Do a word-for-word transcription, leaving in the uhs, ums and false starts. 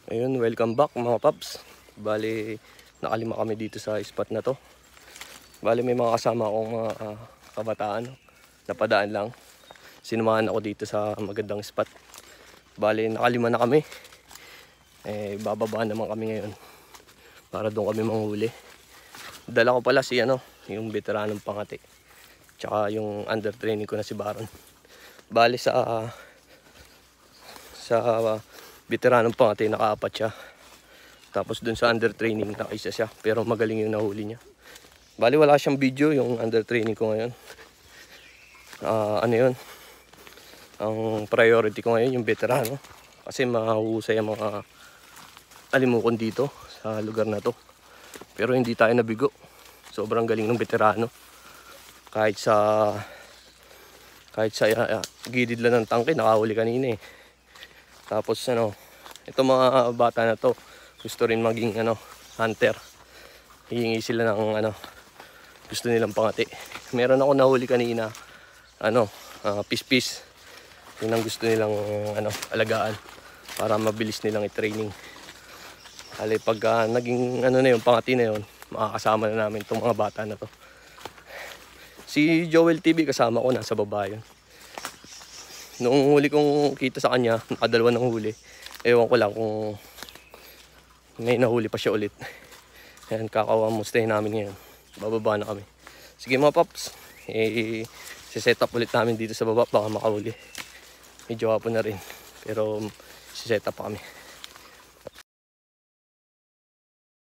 Ayun, welcome back mga paps. Bali, nakalima kami dito sa spot na to. Bali, may mga kasama akong mga uh, kabataan. Napadaan lang. Sinumahan ako dito sa magandang spot. Bali, nakalima na kami. Eh, bababa naman kami ngayon. Para doon kami manghuli. Dala ko pala si ano, yung veteranong Pangati. Tsaka yung under training ko na si Baron. Bali sa... Uh, sa... Uh, veteranong Pangati, nakaapat siya. Tapos dun sa under training, nakaisa siya. Pero magaling yung nahuli niya. Bali wala siyang video yung under training ko ngayon. Uh, ano yun? Ang priority ko ngayon yung veterano. Kasi mahuhusay ang mga alimukon dito sa lugar na to. Pero hindi tayo nabigo. Sobrang galing ng veterano. Kahit sa kahit sa uh, gilid lang ng tangke, nakahuli kanina eh. Tapos ano, itong mga bata na to gusto rin maging ano, hunter. Hihingi sila ng ano, gusto nilang Pangati. Meron ako nahuli kanina, ano, uh, pispis. Yun ang gusto nilang ano, alagaan para mabilis nilang i-training. Hali pag uh, naging ano na yung Pangati na yun, makakasama na namin itong mga bata na to. Si Joel T V kasama ko, nasa baba yun. Noong huli kong kita sa kanya, nakadalawa ng huli. Ewan ko lang kung may nahuli pa siya ulit. Ayan, kakawamustahin namin ngayon. Bababa na kami. Sige mga paps, eh, siset up ulit namin dito sa baba, baka makahuli. Medyo hapon na rin, pero siset up pa kami.